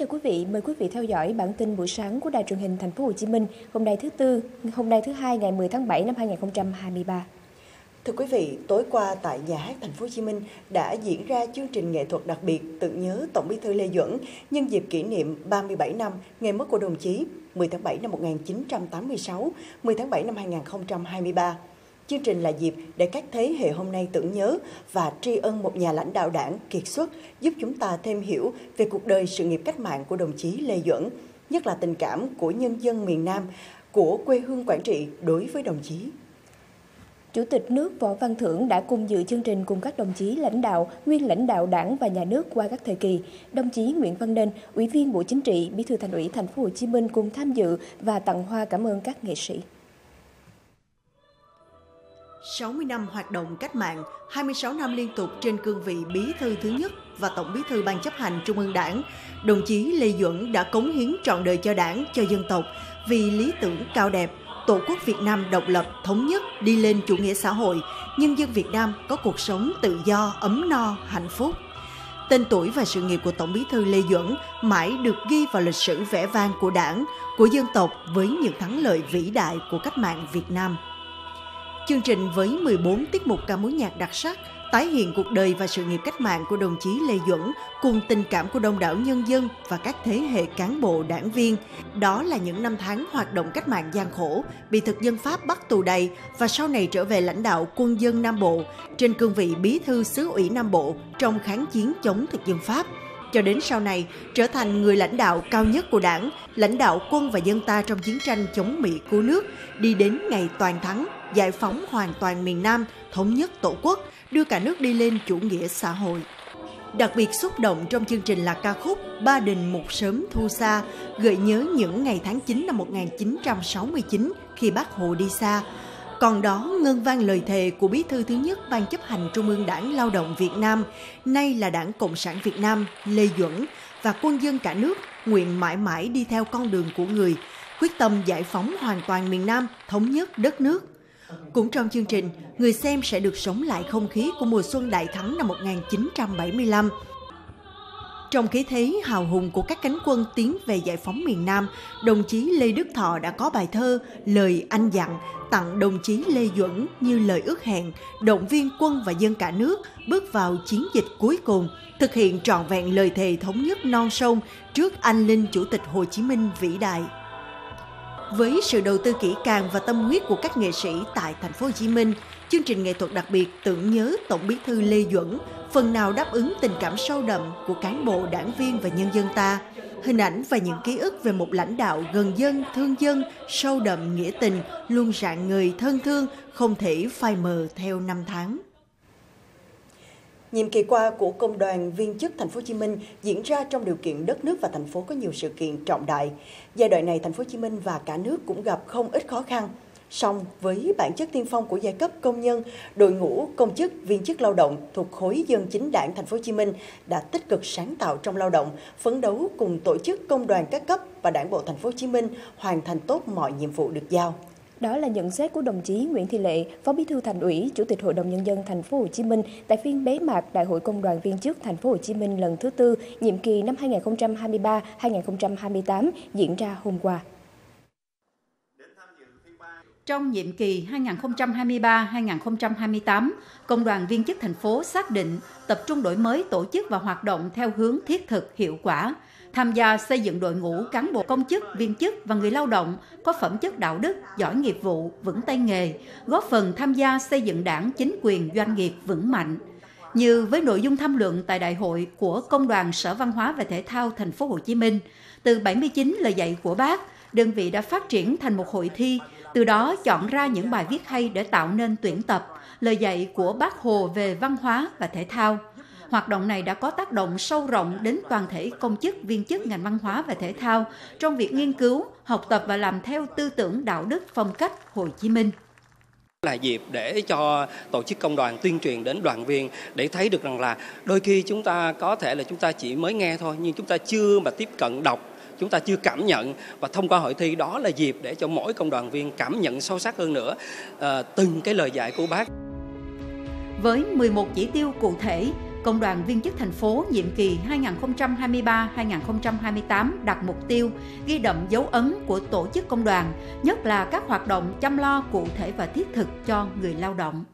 chào quý vị, mời quý vị theo dõi bản tin buổi sáng của Đài truyền hình Thành phố Hồ Chí Minh hôm nay thứ hai ngày 10 tháng 7 năm 2023. Thưa quý vị, tối qua tại Nhà hát Thành phố Hồ Chí Minh đã diễn ra chương trình nghệ thuật đặc biệt tưởng nhớ Tổng Bí thư Lê Duẩn nhân dịp kỷ niệm 37 năm ngày mất của đồng chí 10 tháng 7 năm 1986, 10 tháng 7 năm 2023. Chương trình là dịp để các thế hệ hôm nay tưởng nhớ và tri ân một nhà lãnh đạo đảng kiệt xuất, giúp chúng ta thêm hiểu về cuộc đời sự nghiệp cách mạng của đồng chí Lê Duẩn, nhất là tình cảm của nhân dân miền Nam, của quê hương Quảng Trị đối với đồng chí. Chủ tịch nước Võ Văn Thưởng đã cùng dự chương trình cùng các đồng chí lãnh đạo, nguyên lãnh đạo Đảng và Nhà nước qua các thời kỳ. Đồng chí Nguyễn Văn Nên, Ủy viên Bộ Chính trị, Bí thư Thành ủy Thành phố Hồ Chí Minh cùng tham dự và tặng hoa cảm ơn các nghệ sĩ. 60 năm hoạt động cách mạng, 26 năm liên tục trên cương vị Bí thư thứ nhất và Tổng Bí thư Ban chấp hành Trung ương Đảng, đồng chí Lê Duẩn đã cống hiến trọn đời cho Đảng, cho dân tộc vì lý tưởng cao đẹp, Tổ quốc Việt Nam độc lập, thống nhất, đi lên chủ nghĩa xã hội, nhân dân Việt Nam có cuộc sống tự do, ấm no, hạnh phúc. Tên tuổi và sự nghiệp của Tổng Bí thư Lê Duẩn mãi được ghi vào lịch sử vẻ vang của Đảng, của dân tộc với những thắng lợi vĩ đại của cách mạng Việt Nam. Chương trình với 14 tiết mục ca mối nhạc đặc sắc, tái hiện cuộc đời và sự nghiệp cách mạng của đồng chí Lê Duẩn cùng tình cảm của đông đảo nhân dân và các thế hệ cán bộ đảng viên. Đó là những năm tháng hoạt động cách mạng gian khổ, bị thực dân Pháp bắt tù đày và sau này trở về lãnh đạo quân dân Nam Bộ, trên cương vị Bí thư Xứ ủy Nam Bộ trong kháng chiến chống thực dân Pháp. Cho đến sau này, trở thành người lãnh đạo cao nhất của Đảng, lãnh đạo quân và dân ta trong chiến tranh chống Mỹ cứu nước, đi đến ngày toàn thắng, giải phóng hoàn toàn miền Nam, thống nhất Tổ quốc, đưa cả nước đi lên chủ nghĩa xã hội. Đặc biệt xúc động trong chương trình là ca khúc Ba Đình Một Sớm Thu Xa, gợi nhớ những ngày tháng 9 năm 1969 khi Bác Hồ đi xa. Còn đó ngân vang lời thề của Bí thư thứ nhất Ban chấp hành Trung ương Đảng Lao động Việt Nam, nay là Đảng Cộng sản Việt Nam, Lê Duẩn, và quân dân cả nước nguyện mãi mãi đi theo con đường của người, quyết tâm giải phóng hoàn toàn miền Nam, thống nhất đất nước. Cũng trong chương trình, người xem sẽ được sống lại không khí của mùa xuân đại thắng năm 1975. Trong khí thế hào hùng của các cánh quân tiến về giải phóng miền Nam, đồng chí Lê Đức Thọ đã có bài thơ Lời Anh Dặn tặng đồng chí Lê Duẩn như lời ước hẹn, động viên quân và dân cả nước bước vào chiến dịch cuối cùng, thực hiện trọn vẹn lời thề thống nhất non sông trước anh linh Chủ tịch Hồ Chí Minh vĩ đại. Với sự đầu tư kỹ càng và tâm huyết của các nghệ sĩ tại Thành phố Hồ Chí Minh, chương trình nghệ thuật đặc biệt tưởng nhớ Tổng Bí thư Lê Duẩn phần nào đáp ứng tình cảm sâu đậm của cán bộ, đảng viên và nhân dân ta. Hình ảnh và những ký ức về một lãnh đạo gần dân, thương dân, sâu đậm nghĩa tình, luôn rạng ngời thân thương, không thể phai mờ theo năm tháng. Nhiệm kỳ qua của Công đoàn viên chức Thành phố Hồ Chí Minh diễn ra trong điều kiện đất nước và thành phố có nhiều sự kiện trọng đại. Giai đoạn này Thành phố Hồ Chí Minh và cả nước cũng gặp không ít khó khăn. Song với bản chất tiên phong của giai cấp công nhân, đội ngũ công chức, viên chức lao động thuộc khối dân chính đảng Thành phố Hồ Chí Minh đã tích cực sáng tạo trong lao động, phấn đấu cùng tổ chức công đoàn các cấp và Đảng bộ Thành phố Hồ Chí Minh hoàn thành tốt mọi nhiệm vụ được giao. Đó là nhận xét của đồng chí Nguyễn Thị Lệ, Phó Bí thư Thành ủy, Chủ tịch Hội đồng Nhân dân Thành phố Hồ Chí Minh tại phiên bế mạc Đại hội Công đoàn viên chức Thành phố Hồ Chí Minh lần thứ tư, nhiệm kỳ năm 2023-2028 diễn ra hôm qua. Trong nhiệm kỳ 2023-2028, Công đoàn viên chức thành phố xác định tập trung đổi mới tổ chức và hoạt động theo hướng thiết thực, hiệu quả, tham gia xây dựng đội ngũ cán bộ công chức, viên chức và người lao động có phẩm chất đạo đức, giỏi nghiệp vụ, vững tay nghề, góp phần tham gia xây dựng đảng, chính quyền, doanh nghiệp vững mạnh. Như với nội dung tham luận tại đại hội của Công đoàn Sở Văn hóa và Thể thao Thành phố Hồ Chí Minh, từ 79 lời dạy của Bác, đơn vị đã phát triển thành một hội thi, từ đó chọn ra những bài viết hay để tạo nên tuyển tập, lời dạy của Bác Hồ về văn hóa và thể thao. Hoạt động này đã có tác động sâu rộng đến toàn thể công chức, viên chức ngành văn hóa và thể thao trong việc nghiên cứu, học tập và làm theo tư tưởng đạo đức phong cách Hồ Chí Minh. Là dịp để cho tổ chức công đoàn tuyên truyền đến đoàn viên để thấy được rằng là đôi khi chúng ta có thể là chúng ta chỉ mới nghe thôi, nhưng chúng ta chưa mà tiếp cận đọc, chúng ta chưa cảm nhận, và thông qua hội thi đó là dịp để cho mỗi công đoàn viên cảm nhận sâu sắc hơn nữa từng cái lời dạy của Bác. Với 11 chỉ tiêu cụ thể, Công đoàn viên chức thành phố nhiệm kỳ 2023-2028 đặt mục tiêu ghi đậm dấu ấn của tổ chức công đoàn, nhất là các hoạt động chăm lo cụ thể và thiết thực cho người lao động.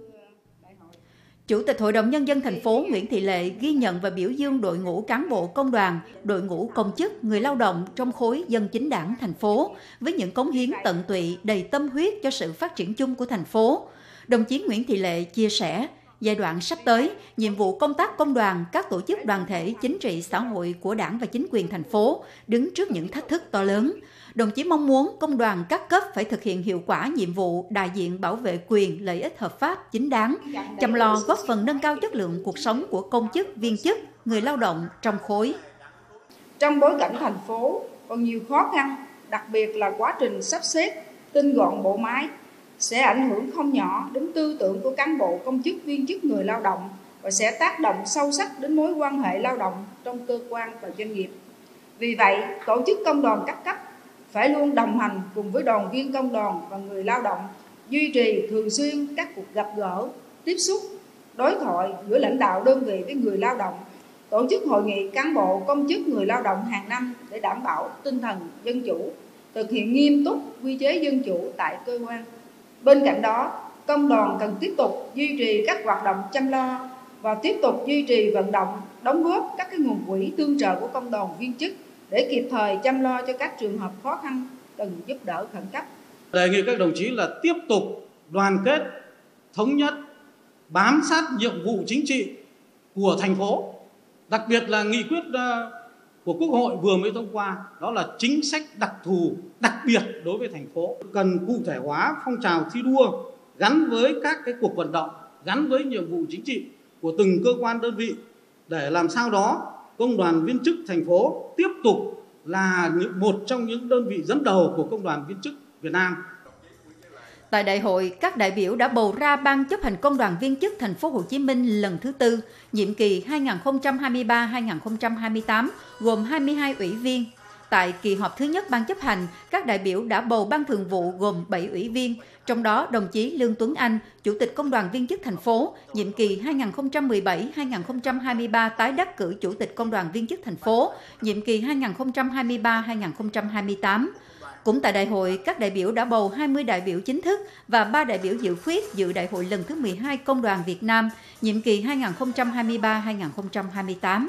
Chủ tịch Hội đồng Nhân dân thành phố Nguyễn Thị Lệ ghi nhận và biểu dương đội ngũ cán bộ công đoàn, đội ngũ công chức, người lao động trong khối dân chính đảng thành phố với những cống hiến tận tụy, đầy tâm huyết cho sự phát triển chung của thành phố. Đồng chí Nguyễn Thị Lệ chia sẻ, giai đoạn sắp tới, nhiệm vụ công tác công đoàn, các tổ chức đoàn thể chính trị xã hội của Đảng và chính quyền thành phố đứng trước những thách thức to lớn. Đồng chí mong muốn công đoàn các cấp phải thực hiện hiệu quả nhiệm vụ đại diện bảo vệ quyền, lợi ích hợp pháp, chính đáng, chăm lo góp phần nâng cao chất lượng cuộc sống của công chức, viên chức, người lao động trong khối. Trong bối cảnh thành phố còn nhiều khó khăn, đặc biệt là quá trình sắp xếp, tinh gọn bộ máy, sẽ ảnh hưởng không nhỏ đến tư tưởng của cán bộ, công chức, viên chức, người lao động và sẽ tác động sâu sắc đến mối quan hệ lao động trong cơ quan và doanh nghiệp. Vì vậy, tổ chức công đoàn các cấp phải luôn đồng hành cùng với đoàn viên công đoàn và người lao động, duy trì thường xuyên các cuộc gặp gỡ, tiếp xúc, đối thoại giữa lãnh đạo đơn vị với người lao động, tổ chức hội nghị cán bộ, công chức, người lao động hàng năm để đảm bảo tinh thần dân chủ, thực hiện nghiêm túc quy chế dân chủ tại cơ quan. Bên cạnh đó, công đoàn cần tiếp tục duy trì các hoạt động chăm lo và tiếp tục duy trì vận động, đóng góp các nguồn quỹ tương trợ của công đoàn viên chức để kịp thời chăm lo cho các trường hợp khó khăn cần giúp đỡ khẩn cấp. Đề nghị các đồng chí là tiếp tục đoàn kết, thống nhất, bám sát nhiệm vụ chính trị của thành phố, đặc biệt là nghị quyết của Quốc hội vừa mới thông qua, đó là chính sách đặc thù, đặc biệt đối với thành phố. Cần cụ thể hóa phong trào thi đua gắn với các cuộc vận động, gắn với nhiệm vụ chính trị của từng cơ quan đơn vị để làm sao đó Công đoàn viên chức thành phố tiếp tục là một trong những đơn vị dẫn đầu của Công đoàn viên chức Việt Nam. Tại đại hội, các đại biểu đã bầu ra Ban chấp hành Công đoàn viên chức thành phố Hồ Chí Minh lần thứ 4, nhiệm kỳ 2023-2028, gồm 22 ủy viên. Tại kỳ họp thứ nhất Ban chấp hành, các đại biểu đã bầu Ban thường vụ gồm 7 ủy viên, trong đó đồng chí Lương Tuấn Anh, Chủ tịch Công đoàn viên chức thành phố, nhiệm kỳ 2017-2023 tái đắc cử Chủ tịch Công đoàn viên chức thành phố, nhiệm kỳ 2023-2028. Cũng tại đại hội, các đại biểu đã bầu 20 đại biểu chính thức và 3 đại biểu dự khuyết dự đại hội lần thứ 12 Công đoàn Việt Nam, nhiệm kỳ 2023-2028.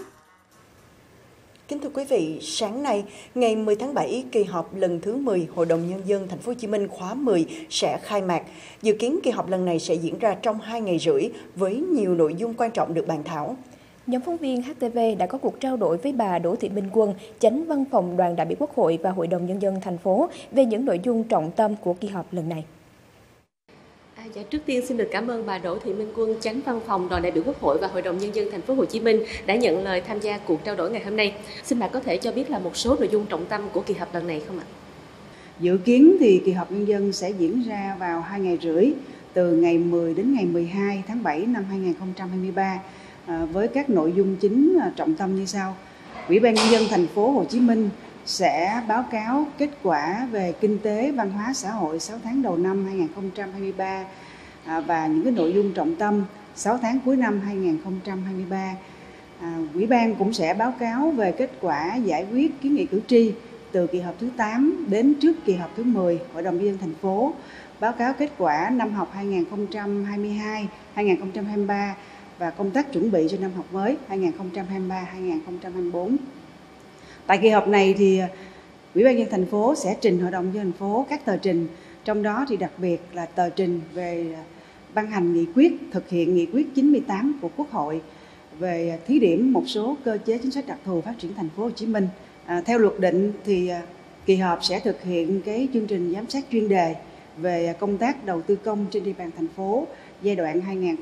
Kính thưa quý vị, sáng nay, ngày 10 tháng 7, kỳ họp lần thứ 10 Hội đồng Nhân dân Thành phố Hồ Chí Minh khóa 10 sẽ khai mạc. Dự kiến kỳ họp lần này sẽ diễn ra trong 2 ngày rưỡi với nhiều nội dung quan trọng được bàn thảo. Nhóm phóng viên HTV đã có cuộc trao đổi với bà Đỗ Thị Minh Quân, Chánh Văn phòng Đoàn đại biểu Quốc hội và Hội đồng Nhân dân thành phố về những nội dung trọng tâm của kỳ họp lần này. Trước tiên xin được cảm ơn bà Đỗ Thị Minh Quân, Chánh Văn phòng Đoàn đại biểu Quốc hội và Hội đồng Nhân dân thành phố Hồ Chí Minh đã nhận lời tham gia cuộc trao đổi ngày hôm nay. Xin bà có thể cho biết là một số nội dung trọng tâm của kỳ họp lần này không ạ? Dự kiến thì kỳ họp nhân dân sẽ diễn ra vào 2 ngày rưỡi, từ ngày 10 đến ngày 12 tháng 7 năm 2023, với các nội dung chính trọng tâm như sau. Ủy ban Nhân dân thành phố Hồ Chí Minh sẽ báo cáo kết quả về kinh tế, văn hóa, xã hội 6 tháng đầu năm 2023 và những cái nội dung trọng tâm 6 tháng cuối năm 2023. Ủy ban cũng sẽ báo cáo về kết quả giải quyết kiến nghị cử tri từ kỳ họp thứ 8 đến trước kỳ họp thứ 10 Hội đồng Nhân dân thành phố, báo cáo kết quả năm học 2022-2023 và công tác chuẩn bị cho năm học mới 2023-2024. Tại kỳ họp này thì Ủy ban nhân dân thành phố sẽ trình Hội đồng nhân dân thành phố các tờ trình, trong đó thì đặc biệt là tờ trình về ban hành nghị quyết, thực hiện nghị quyết 98 của Quốc hội về thí điểm một số cơ chế chính sách đặc thù phát triển thành phố Hồ Chí Minh. Theo luật định thì kỳ họp sẽ thực hiện cái chương trình giám sát chuyên đề về công tác đầu tư công trên địa bàn thành phố giai đoạn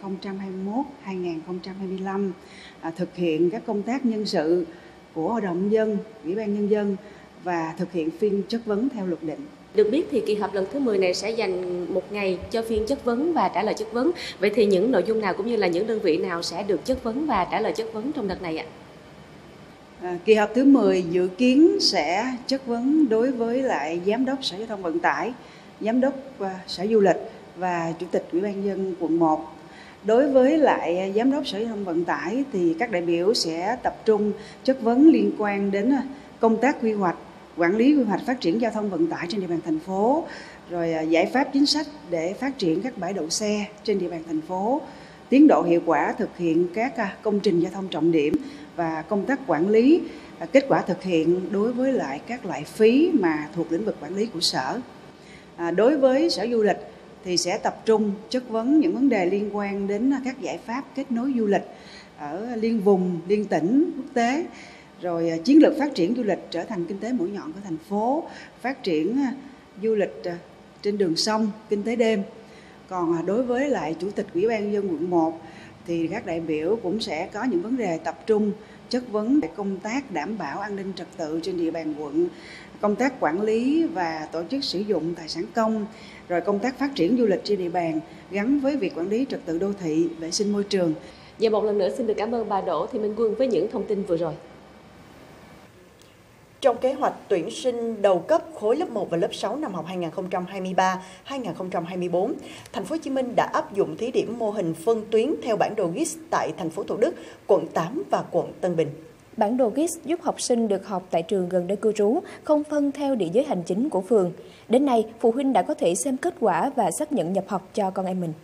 2021-2025, thực hiện các công tác nhân sự của Hội đồng Nhân dân, Ủy ban Nhân dân và thực hiện phiên chất vấn theo luật định. Được biết thì kỳ họp lần thứ 10 này sẽ dành một ngày cho phiên chất vấn và trả lời chất vấn. Vậy thì những nội dung nào cũng như là những đơn vị nào sẽ được chất vấn và trả lời chất vấn trong đợt này ạ? Kỳ họp thứ 10 dự kiến sẽ chất vấn đối với lại Giám đốc Sở Giao thông Vận tải, Giám đốc Sở Du lịch và Chủ tịch Ủy ban nhân dân quận 1. Đối với lại Giám đốc Sở Giao thông Vận tải thì các đại biểu sẽ tập trung chất vấn liên quan đến công tác quy hoạch, quản lý quy hoạch phát triển giao thông vận tải trên địa bàn thành phố, rồi giải pháp chính sách để phát triển các bãi đậu xe trên địa bàn thành phố, tiến độ hiệu quả thực hiện các công trình giao thông trọng điểm và công tác quản lý, kết quả thực hiện đối với lại các loại phí mà thuộc lĩnh vực quản lý của Sở. Đối với Sở Du lịch thì sẽ tập trung chất vấn những vấn đề liên quan đến các giải pháp kết nối du lịch ở liên vùng, liên tỉnh, quốc tế, rồi chiến lược phát triển du lịch trở thành kinh tế mũi nhọn của thành phố, phát triển du lịch trên đường sông, kinh tế đêm. Còn đối với lại Chủ tịch Ủy ban nhân dân quận 1 thì các đại biểu cũng sẽ có những vấn đề tập trung chất vấn về công tác đảm bảo an ninh trật tự trên địa bàn quận, công tác quản lý và tổ chức sử dụng tài sản công, rồi công tác phát triển du lịch trên địa bàn gắn với việc quản lý trật tự đô thị, vệ sinh môi trường. Và một lần nữa xin được cảm ơn bà Đỗ Thị Minh Quân với những thông tin vừa rồi. Trong kế hoạch tuyển sinh đầu cấp khối lớp 1 và lớp 6 năm học 2023-2024, Thành phố Hồ Chí Minh đã áp dụng thí điểm mô hình phân tuyến theo bản đồ GIS tại thành phố Thủ Đức, quận 8 và quận Tân Bình. Bản đồ GIS giúp học sinh được học tại trường gần nơi cư trú, không phân theo địa giới hành chính của phường. Đến nay, phụ huynh đã có thể xem kết quả và xác nhận nhập học cho con em mình.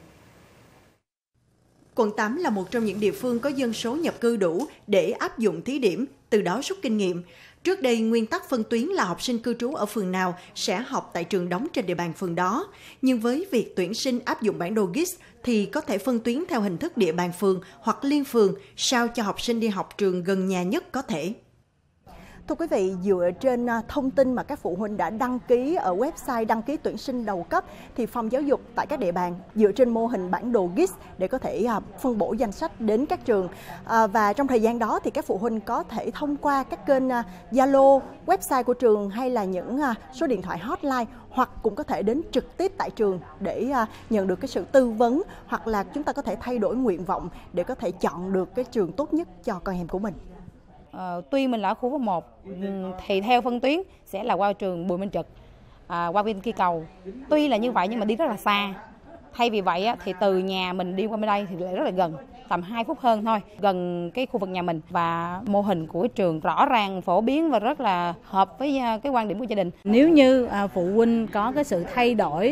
Quận 8 là một trong những địa phương có dân số nhập cư đủ để áp dụng thí điểm, từ đó rút kinh nghiệm. Trước đây, nguyên tắc phân tuyến là học sinh cư trú ở phường nào sẽ học tại trường đóng trên địa bàn phường đó. Nhưng với việc tuyển sinh áp dụng bản đồ GIS thì có thể phân tuyến theo hình thức địa bàn phường hoặc liên phường, sao cho học sinh đi học trường gần nhà nhất có thể. Thưa quý vị, dựa trên thông tin mà các phụ huynh đã đăng ký ở website đăng ký tuyển sinh đầu cấp thì phòng giáo dục tại các địa bàn dựa trên mô hình bản đồ GIS để có thể phân bổ danh sách đến các trường. Và trong thời gian đó thì các phụ huynh có thể thông qua các kênh Zalo, website của trường hay là những số điện thoại hotline, hoặc cũng có thể đến trực tiếp tại trường để nhận được cái sự tư vấn, hoặc là chúng ta có thể thay đổi nguyện vọng để có thể chọn được cái trường tốt nhất cho con em của mình. Tuy mình là ở khu phố 1 thì theo phân tuyến sẽ là qua trường Bùi Minh Trực, qua bên Kia Cầu. Tuy là như vậy nhưng mà đi rất là xa. Thay vì vậy thì từ nhà mình đi qua bên đây thì lại rất là gần, tầm 2 phút hơn thôi, gần cái khu vực nhà mình. Và mô hình của trường rõ ràng, phổ biến và rất là hợp với cái quan điểm của gia đình. Nếu như phụ huynh có cái sự thay đổi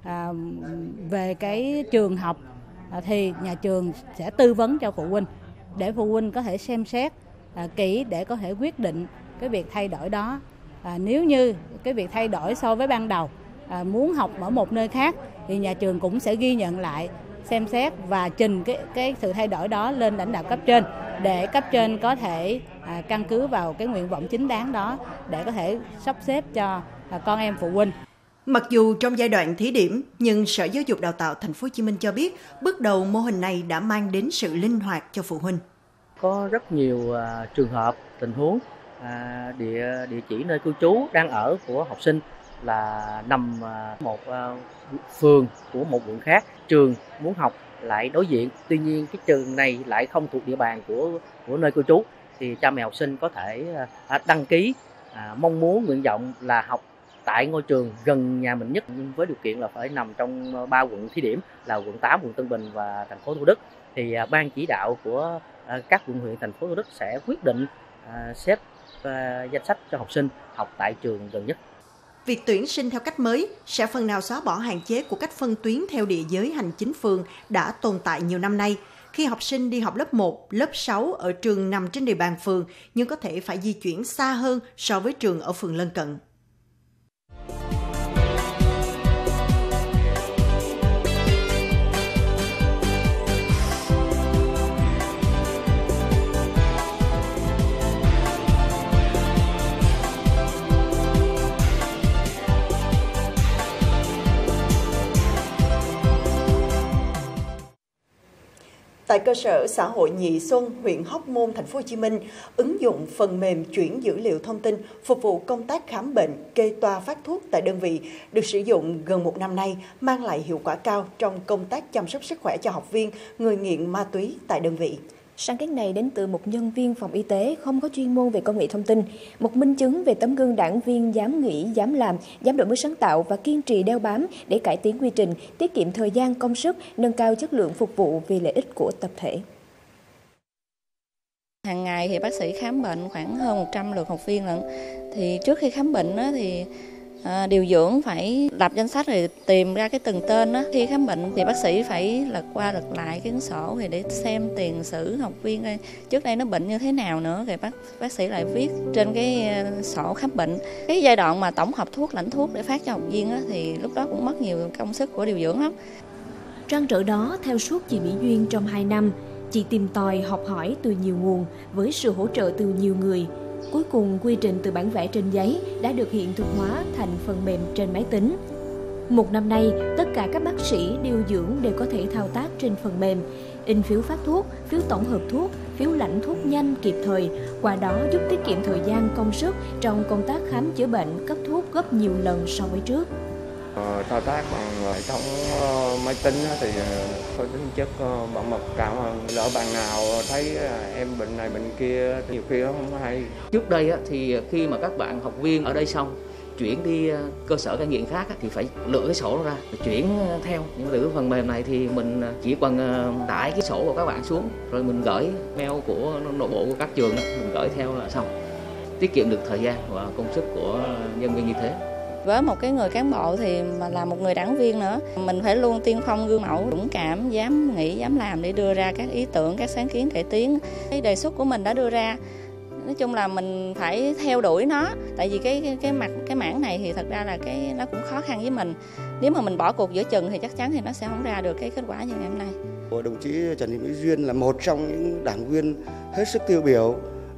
về cái trường học thì nhà trường sẽ tư vấn cho phụ huynh để phụ huynh có thể xem xét kỹ để có thể quyết định cái việc thay đổi đó. Nếu như cái việc thay đổi so với ban đầu muốn học ở một nơi khác thì nhà trường cũng sẽ ghi nhận lại, xem xét và trình cái sự thay đổi đó lên lãnh đạo cấp trên để cấp trên có thể căn cứ vào cái nguyện vọng chính đáng đó để có thể sắp xếp cho con em phụ huynh. Mặc dù trong giai đoạn thí điểm, nhưng Sở Giáo dục Đào tạo Thành phố Hồ Chí Minh cho biết bước đầu mô hình này đã mang đến sự linh hoạt cho phụ huynh. Có rất nhiều trường hợp, tình huống địa chỉ nơi cư trú đang ở của học sinh là nằm một phường của một quận khác, trường muốn học lại đối diện, tuy nhiên cái trường này lại không thuộc địa bàn của nơi cư trú, thì cha mẹ học sinh có thể đăng ký mong muốn, nguyện vọng là học tại ngôi trường gần nhà mình nhất, nhưng với điều kiện là phải nằm trong 3 quận thí điểm là quận 8, quận Tân Bình và thành phố Thủ Đức. Thì ban chỉ đạo của các quận huyện thành phố Thủ Đức sẽ quyết định xếp danh sách cho học sinh học tại trường gần nhất. Việc tuyển sinh theo cách mới sẽ phần nào xóa bỏ hạn chế của cách phân tuyến theo địa giới hành chính phường đã tồn tại nhiều năm nay. Khi học sinh đi học lớp 1, lớp 6 ở trường nằm trên địa bàn phường nhưng có thể phải di chuyển xa hơn so với trường ở phường lân cận. Tại cơ sở xã hội Nhị Xuân, huyện Hóc Môn, Thành phố Hồ Chí Minh, ứng dụng phần mềm chuyển dữ liệu thông tin phục vụ công tác khám bệnh, kê toa phát thuốc tại đơn vị được sử dụng gần 1 năm nay, mang lại hiệu quả cao trong công tác chăm sóc sức khỏe cho học viên, người nghiện ma túy tại đơn vị. Sáng kiến này đến từ một nhân viên phòng y tế không có chuyên môn về công nghệ thông tin, một minh chứng về tấm gương đảng viên dám nghĩ, dám làm, dám đổi mới sáng tạo và kiên trì đeo bám để cải tiến quy trình, tiết kiệm thời gian, công sức, nâng cao chất lượng phục vụ vì lợi ích của tập thể. Hàng ngày thì bác sĩ khám bệnh khoảng hơn 100 lượt học viên lận. Thì trước khi khám bệnh thì điều dưỡng phải lập danh sách rồi tìm ra cái từng tên đó. Khi khám bệnh thì bác sĩ phải lật qua lật lại cái cuốn sổ để xem tiền sử học viên coi trước đây nó bệnh như thế nào nữa, rồi bác sĩ lại viết trên cái sổ khám bệnh. Cái giai đoạn mà tổng hợp thuốc, lãnh thuốc để phát cho học viên đó, thì lúc đó cũng mất nhiều công sức của điều dưỡng lắm. Trăn trở đó theo suốt chị Mỹ Duyên trong 2 năm, chị tìm tòi học hỏi từ nhiều nguồn với sự hỗ trợ từ nhiều người. Cuối cùng, quy trình từ bản vẽ trên giấy đã được hiện thực hóa thành phần mềm trên máy tính. Một năm nay, tất cả các bác sĩ, điều dưỡng đều có thể thao tác trên phần mềm, in phiếu phát thuốc, phiếu tổng hợp thuốc, phiếu lãnh thuốc nhanh kịp thời, qua đó giúp tiết kiệm thời gian, công sức trong công tác khám chữa bệnh, cấp thuốc gấp nhiều lần so với trước. Thao tác bằng hệ thống máy tính thì có tính chất bảo mật cao hơn. Lỡ bạn nào thấy em bệnh này bệnh kia nhiều khi không hay. Trước đây thì khi mà các bạn học viên ở đây xong chuyển đi cơ sở cai nghiện khác thì phải lựa cái sổ ra chuyển theo. Nhưng từ phần mềm này thì mình chỉ cần tải cái sổ của các bạn xuống rồi mình gửi mail của nội bộ của các trường mình gửi theo là xong. Tiết kiệm được thời gian và công sức của nhân viên như thế. Với một cái người cán bộ thì mà là một người đảng viên nữa, mình phải luôn tiên phong gương mẫu, dũng cảm, dám nghĩ, dám làm để đưa ra các ý tưởng, các sáng kiến cải tiến. Cái đề xuất của mình đã đưa ra, nói chung là mình phải theo đuổi nó, tại vì cái mảng này thì thật ra là nó cũng khó khăn với mình. Nếu mà mình bỏ cuộc giữa chừng thì chắc chắn thì nó sẽ không ra được cái kết quả như ngày hôm nay. Đồng chí Trần Thị Mỹ Duyên là một trong những đảng viên hết sức tiêu biểu,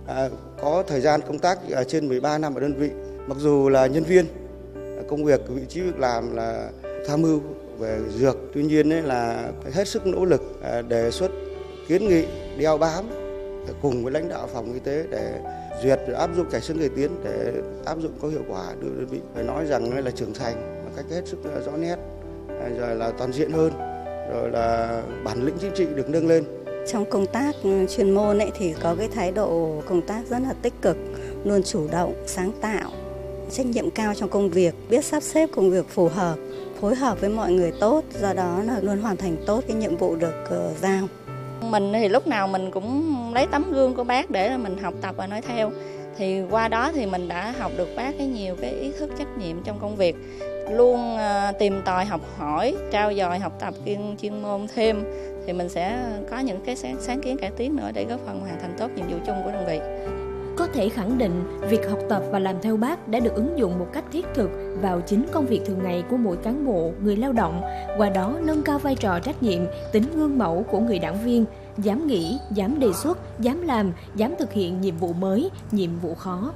có thời gian công tác trên 13 năm ở đơn vị. Mặc dù là nhân viên, công việc, vị trí việc làm là tham mưu về dược, tuy nhiên là hết sức nỗ lực đề xuất, kiến nghị, đeo bám cùng với lãnh đạo phòng y tế để duyệt áp dụng cải xương cải tiến để áp dụng có hiệu quả được đơn vị. Phải nói rằng là trưởng thành một cách hết sức rõ nét, rồi là toàn diện hơn, rồi là bản lĩnh chính trị được nâng lên. Trong công tác chuyên môn thì có cái thái độ công tác rất là tích cực, luôn chủ động, sáng tạo, trách nhiệm cao trong công việc, biết sắp xếp công việc phù hợp, phối hợp với mọi người tốt, do đó là luôn hoàn thành tốt cái nhiệm vụ được giao. Mình thì lúc nào mình cũng lấy tấm gương của bác để mình học tập và nói theo. Thì qua đó thì mình đã học được bác nhiều cái ý thức trách nhiệm trong công việc, luôn tìm tòi học hỏi, trau dồi học tập chuyên môn thêm thì mình sẽ có những cái sáng kiến cải tiến nữa để góp phần hoàn thành tốt nhiệm vụ chung của đơn vị. Có thể khẳng định, việc học tập và làm theo bác đã được ứng dụng một cách thiết thực vào chính công việc thường ngày của mỗi cán bộ, người lao động, qua đó nâng cao vai trò trách nhiệm, tính gương mẫu của người đảng viên, dám nghĩ, dám đề xuất, dám làm, dám thực hiện nhiệm vụ mới, nhiệm vụ khó.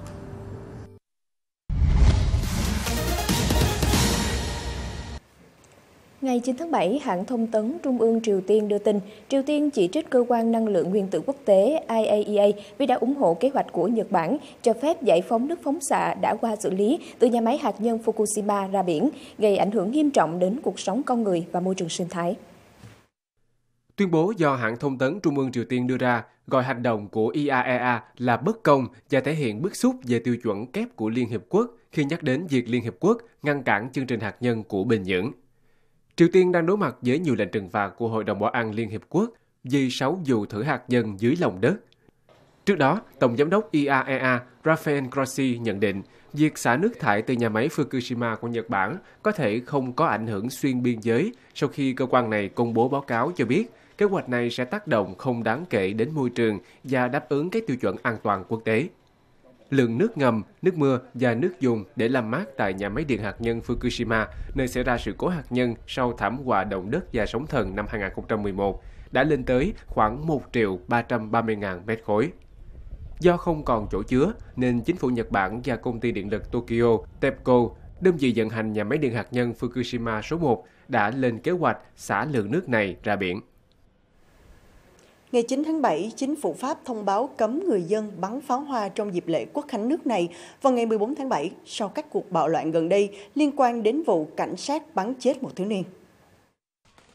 Ngày 9 tháng 7, hãng thông tấn Trung ương Triều Tiên đưa tin, Triều Tiên chỉ trích cơ quan năng lượng nguyên tử quốc tế IAEA vì đã ủng hộ kế hoạch của Nhật Bản cho phép giải phóng nước phóng xạ đã qua xử lý từ nhà máy hạt nhân Fukushima ra biển, gây ảnh hưởng nghiêm trọng đến cuộc sống con người và môi trường sinh thái. Tuyên bố do hãng thông tấn Trung ương Triều Tiên đưa ra gọi hành động của IAEA là bất công và thể hiện bức xúc về tiêu chuẩn kép của Liên Hiệp Quốc khi nhắc đến việc Liên Hiệp Quốc ngăn cản chương trình hạt nhân của Bình Nhưỡng. Triều Tiên đang đối mặt với nhiều lệnh trừng phạt của Hội đồng Bảo an Liên Hiệp Quốc vì 6 vụ thử hạt nhân dưới lòng đất. Trước đó, Tổng giám đốc IAEA Rafael Grossi nhận định việc xả nước thải từ nhà máy Fukushima của Nhật Bản có thể không có ảnh hưởng xuyên biên giới sau khi cơ quan này công bố báo cáo cho biết kế hoạch này sẽ tác động không đáng kể đến môi trường và đáp ứng các tiêu chuẩn an toàn quốc tế. Lượng nước ngầm, nước mưa và nước dùng để làm mát tại nhà máy điện hạt nhân Fukushima, nơi xảy ra sự cố hạt nhân sau thảm họa động đất và sóng thần năm 2011, đã lên tới khoảng 1.330.000 mét khối. Do không còn chỗ chứa, nên chính phủ Nhật Bản và công ty điện lực Tokyo TEPCO, đơn vị vận hành nhà máy điện hạt nhân Fukushima số 1, đã lên kế hoạch xả lượng nước này ra biển. Ngày 9 tháng 7, chính phủ Pháp thông báo cấm người dân bắn pháo hoa trong dịp lễ Quốc khánh nước này vào ngày 14 tháng 7 sau các cuộc bạo loạn gần đây liên quan đến vụ cảnh sát bắn chết một thiếu niên.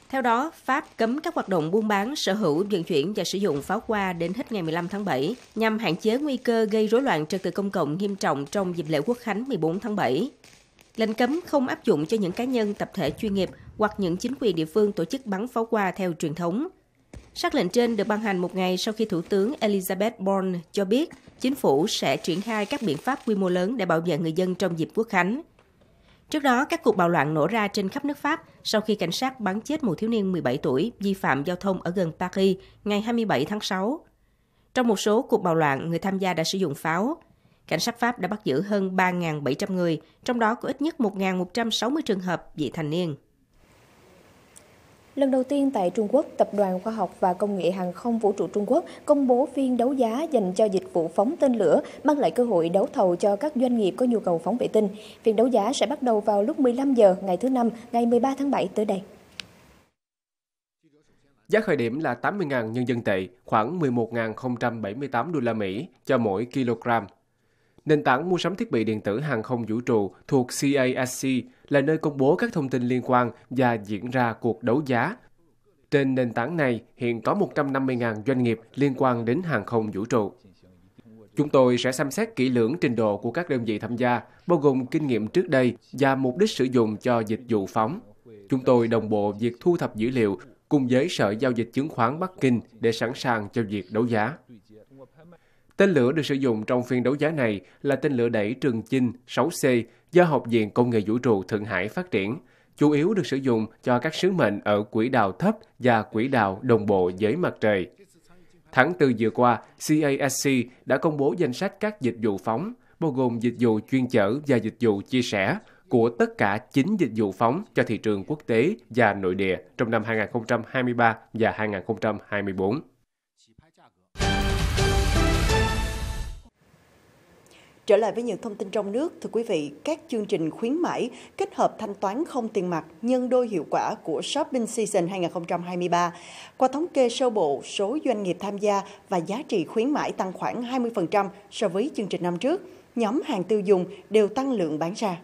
Theo đó, Pháp cấm các hoạt động buôn bán, sở hữu, vận chuyển và sử dụng pháo hoa đến hết ngày 15 tháng 7 nhằm hạn chế nguy cơ gây rối loạn trật tự công cộng nghiêm trọng trong dịp lễ Quốc khánh 14 tháng 7. Lệnh cấm không áp dụng cho những cá nhân, tập thể chuyên nghiệp hoặc những chính quyền địa phương tổ chức bắn pháo hoa theo truyền thống. Sắc lệnh trên được ban hành một ngày sau khi Thủ tướng Elizabeth Borne cho biết chính phủ sẽ triển khai các biện pháp quy mô lớn để bảo vệ người dân trong dịp Quốc khánh. Trước đó, các cuộc bạo loạn nổ ra trên khắp nước Pháp sau khi cảnh sát bắn chết một thiếu niên 17 tuổi vi phạm giao thông ở gần Paris ngày 27 tháng 6. Trong một số cuộc bạo loạn, người tham gia đã sử dụng pháo. Cảnh sát Pháp đã bắt giữ hơn 3.700 người, trong đó có ít nhất 1.160 trường hợp vị thành niên. Lần đầu tiên tại Trung Quốc, Tập đoàn Khoa học và Công nghệ Hàng không Vũ trụ Trung Quốc công bố phiên đấu giá dành cho dịch vụ phóng tên lửa, mang lại cơ hội đấu thầu cho các doanh nghiệp có nhu cầu phóng vệ tinh. Phiên đấu giá sẽ bắt đầu vào lúc 15 giờ ngày thứ Năm, ngày 13 tháng 7 tới đây. Giá khởi điểm là 80.000 nhân dân tệ, khoảng 11.078 đô la Mỹ cho mỗi kg. Nền tảng mua sắm thiết bị điện tử hàng không vũ trụ thuộc CASC là nơi công bố các thông tin liên quan và diễn ra cuộc đấu giá. Trên nền tảng này, hiện có 150.000 doanh nghiệp liên quan đến hàng không vũ trụ. Chúng tôi sẽ xem xét kỹ lưỡng trình độ của các đơn vị tham gia, bao gồm kinh nghiệm trước đây và mục đích sử dụng cho dịch vụ phóng. Chúng tôi đồng bộ việc thu thập dữ liệu cùng với Sở Giao dịch Chứng khoán Bắc Kinh để sẵn sàng cho việc đấu giá. Tên lửa được sử dụng trong phiên đấu giá này là tên lửa đẩy Trường Chinh 6C do Học viện Công nghệ Vũ trụ Thượng Hải phát triển, chủ yếu được sử dụng cho các sứ mệnh ở quỹ đạo thấp và quỹ đạo đồng bộ với mặt trời. Tháng 4 vừa qua, CASC đã công bố danh sách các dịch vụ phóng, bao gồm dịch vụ chuyên chở và dịch vụ chia sẻ, của tất cả 9 dịch vụ phóng cho thị trường quốc tế và nội địa trong năm 2023 và 2024. Trở lại với những thông tin trong nước, thưa quý vị, các chương trình khuyến mãi kết hợp thanh toán không tiền mặt nhân đôi hiệu quả của Shopping Season 2023. Qua thống kê sơ bộ, số doanh nghiệp tham gia và giá trị khuyến mãi tăng khoảng 20% so với chương trình năm trước. Nhóm hàng tiêu dùng đều tăng lượng bán ra.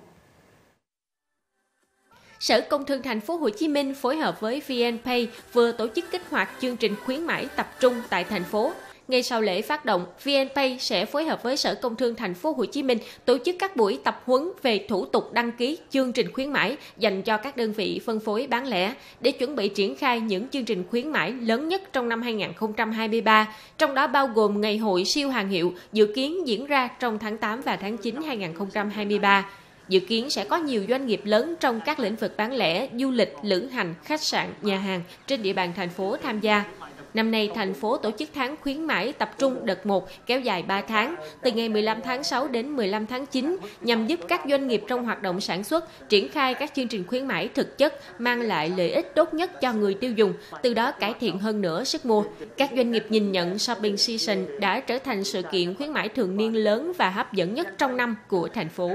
Sở Công Thương Thành phố Hồ Chí Minh phối hợp với VNPay vừa tổ chức kích hoạt chương trình khuyến mãi tập trung tại thành phố. Ngay sau lễ phát động, VNPay sẽ phối hợp với Sở Công Thương Thành phố Hồ Chí Minh tổ chức các buổi tập huấn về thủ tục đăng ký chương trình khuyến mãi dành cho các đơn vị phân phối bán lẻ để chuẩn bị triển khai những chương trình khuyến mãi lớn nhất trong năm 2023, trong đó bao gồm Ngày hội siêu hàng hiệu dự kiến diễn ra trong tháng 8 và tháng 9 2023. Dự kiến sẽ có nhiều doanh nghiệp lớn trong các lĩnh vực bán lẻ, du lịch, lữ hành, khách sạn, nhà hàng trên địa bàn thành phố tham gia. Năm nay, thành phố tổ chức tháng khuyến mãi tập trung đợt 1 kéo dài 3 tháng, từ ngày 15 tháng 6 đến 15 tháng 9, nhằm giúp các doanh nghiệp trong hoạt động sản xuất triển khai các chương trình khuyến mãi thực chất, mang lại lợi ích tốt nhất cho người tiêu dùng, từ đó cải thiện hơn nữa sức mua. Các doanh nghiệp nhìn nhận Shopping Season đã trở thành sự kiện khuyến mãi thường niên lớn và hấp dẫn nhất trong năm của thành phố.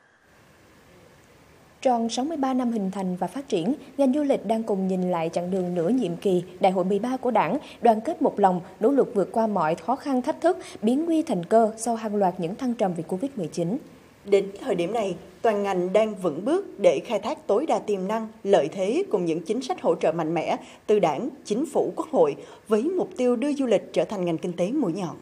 Tròn 63 năm hình thành và phát triển, ngành du lịch đang cùng nhìn lại chặng đường nửa nhiệm kỳ Đại hội 13 của Đảng, đoàn kết một lòng, nỗ lực vượt qua mọi khó khăn thách thức, biến nguy thành cơ sau hàng loạt những thăng trầm vì Covid-19. Đến thời điểm này, toàn ngành đang vững bước để khai thác tối đa tiềm năng, lợi thế cùng những chính sách hỗ trợ mạnh mẽ từ Đảng, Chính phủ, Quốc hội với mục tiêu đưa du lịch trở thành ngành kinh tế mũi nhọn.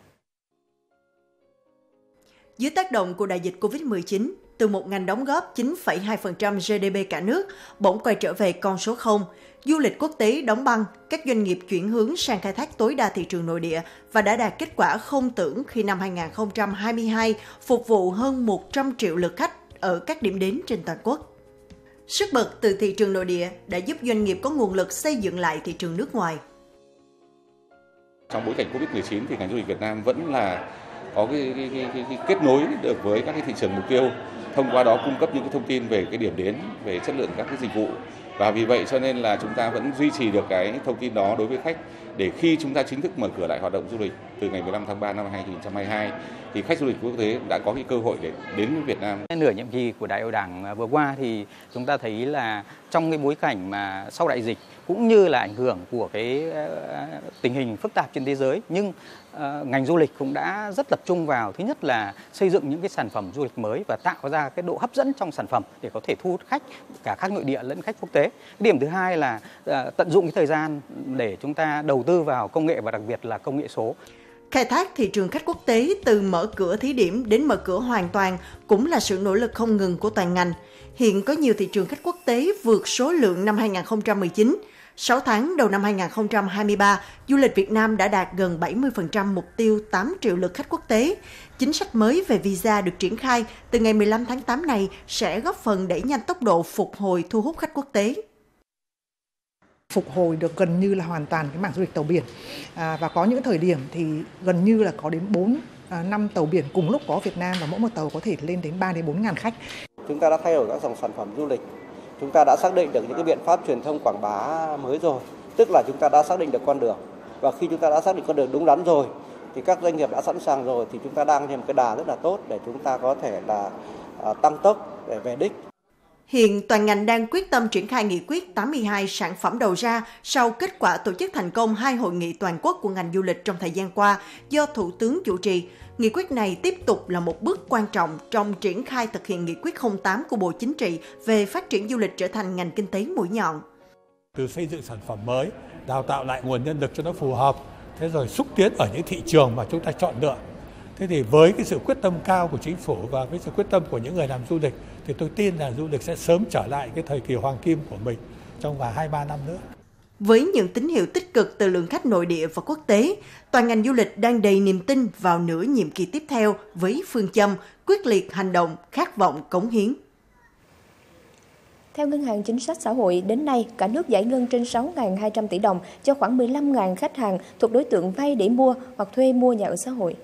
Dưới tác động của đại dịch Covid-19, từ một ngành đóng góp 9,2% GDP cả nước, bỗng quay trở về con số 0. Du lịch quốc tế đóng băng, các doanh nghiệp chuyển hướng sang khai thác tối đa thị trường nội địa và đã đạt kết quả không tưởng khi năm 2022 phục vụ hơn 100 triệu lượt khách ở các điểm đến trên toàn quốc. Sức bật từ thị trường nội địa đã giúp doanh nghiệp có nguồn lực xây dựng lại thị trường nước ngoài. Trong bối cảnh Covid-19 thì ngành du lịch Việt Nam vẫn là có cái kết nối được với các cái thị trường mục tiêu, thông qua đó cung cấp những cái thông tin về cái điểm đến, về chất lượng các cái dịch vụ. Và vì vậy cho nên là chúng ta vẫn duy trì được cái thông tin đó đối với khách, để khi chúng ta chính thức mở cửa lại hoạt động du lịch từ ngày 15 tháng 3 năm 2022 thì khách du lịch quốc tế đã có cái cơ hội để đến với Việt Nam. Nửa nhiệm kỳ của Đại hội Đảng vừa qua thì chúng ta thấy là trong cái bối cảnh mà sau đại dịch cũng như là ảnh hưởng của cái tình hình phức tạp trên thế giới, nhưng ngành du lịch cũng đã rất tập trung vào thứ nhất là xây dựng những cái sản phẩm du lịch mới và tạo ra ra cái độ hấp dẫn trong sản phẩm để có thể thu hút khách, cả khách nội địa lẫn khách quốc tế. Cái điểm thứ hai là tận dụng cái thời gian để chúng ta đầu tư vào công nghệ và đặc biệt là công nghệ số. Khai thác thị trường khách quốc tế từ mở cửa thí điểm đến mở cửa hoàn toàn cũng là sự nỗ lực không ngừng của toàn ngành. Hiện có nhiều thị trường khách quốc tế vượt số lượng năm 2019. 6 tháng đầu năm 2023, du lịch Việt Nam đã đạt gần 70% mục tiêu 8 triệu lượt khách quốc tế. Chính sách mới về visa được triển khai từ ngày 15 tháng 8 này sẽ góp phần đẩy nhanh tốc độ phục hồi thu hút khách quốc tế. Phục hồi được gần như là hoàn toàn cái mảng du lịch tàu biển và có những thời điểm thì gần như là có đến 4-5 tàu biển cùng lúc có Việt Nam và mỗi một tàu có thể lên đến 3 đến 4 ngàn khách. Chúng ta đã thay đổi các dòng sản phẩm du lịch, chúng ta đã xác định được những cái biện pháp truyền thông quảng bá mới rồi, tức là chúng ta đã xác định được con đường, và khi chúng ta đã xác định con đường đúng đắn rồi thì các doanh nghiệp đã sẵn sàng rồi, thì chúng ta đang thêm cái đà rất là tốt để chúng ta có thể là tăng tốc để về đích. Hiện toàn ngành đang quyết tâm triển khai nghị quyết 82 sản phẩm đầu ra sau kết quả tổ chức thành công 2 hội nghị toàn quốc của ngành du lịch trong thời gian qua do Thủ tướng chủ trì. Nghị quyết này tiếp tục là một bước quan trọng trong triển khai thực hiện nghị quyết 08 của Bộ Chính trị về phát triển du lịch trở thành ngành kinh tế mũi nhọn. Từ xây dựng sản phẩm mới, đào tạo lại nguồn nhân lực cho nó phù hợp, thế rồi xúc tiến ở những thị trường mà chúng ta chọn lựa. Thế thì với cái sự quyết tâm cao của chính phủ và với sự quyết tâm của những người làm du lịch thì tôi tin là du lịch sẽ sớm trở lại cái thời kỳ hoàng kim của mình trong vòng 2-3 năm nữa. Với những tín hiệu tích cực từ lượng khách nội địa và quốc tế, toàn ngành du lịch đang đầy niềm tin vào nửa nhiệm kỳ tiếp theo với phương châm quyết liệt hành động, khát vọng cống hiến. Theo Ngân hàng Chính sách Xã hội, đến nay, cả nước giải ngân trên 6.200 tỷ đồng cho khoảng 15.000 khách hàng thuộc đối tượng vay để mua hoặc thuê mua nhà ở xã hội.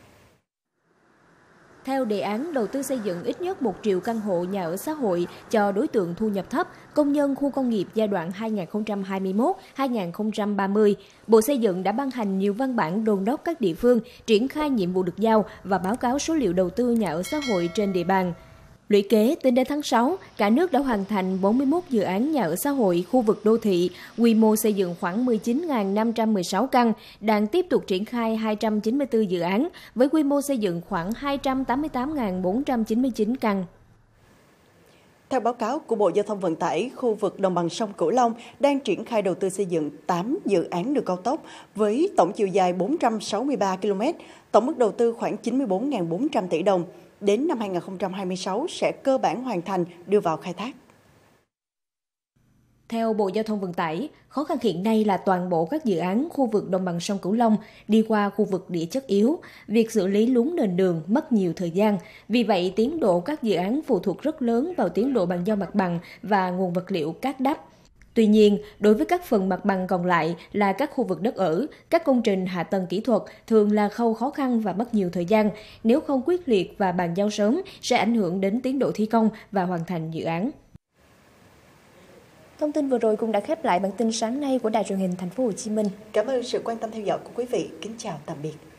Theo đề án đầu tư xây dựng ít nhất 1 triệu căn hộ nhà ở xã hội cho đối tượng thu nhập thấp, công nhân khu công nghiệp giai đoạn 2021-2030, Bộ Xây dựng đã ban hành nhiều văn bản đôn đốc các địa phương triển khai nhiệm vụ được giao và báo cáo số liệu đầu tư nhà ở xã hội trên địa bàn. Lũy kế, tính đến tháng 6, cả nước đã hoàn thành 41 dự án nhà ở xã hội khu vực đô thị, quy mô xây dựng khoảng 19.516 căn, đang tiếp tục triển khai 294 dự án, với quy mô xây dựng khoảng 288.499 căn. Theo báo cáo của Bộ Giao thông Vận tải, khu vực đồng bằng sông Cửu Long đang triển khai đầu tư xây dựng 8 dự án đường cao tốc với tổng chiều dài 463 km, tổng mức đầu tư khoảng 94.400 tỷ đồng. Đến năm 2026 sẽ cơ bản hoàn thành đưa vào khai thác. Theo Bộ Giao thông Vận tải, khó khăn hiện nay là toàn bộ các dự án khu vực đồng bằng sông Cửu Long đi qua khu vực địa chất yếu, việc xử lý lún nền đường mất nhiều thời gian. Vì vậy, tiến độ các dự án phụ thuộc rất lớn vào tiến độ bàn giao mặt bằng và nguồn vật liệu cát đắp. Tuy nhiên, đối với các phần mặt bằng còn lại là các khu vực đất ở, các công trình hạ tầng kỹ thuật thường là khâu khó khăn và mất nhiều thời gian. Nếu không quyết liệt và bàn giao sớm, sẽ ảnh hưởng đến tiến độ thi công và hoàn thành dự án. Thông tin vừa rồi cũng đã khép lại bản tin sáng nay của Đài truyền hình Thành phố Hồ Chí Minh. Cảm ơn sự quan tâm theo dõi của quý vị. Kính chào tạm biệt.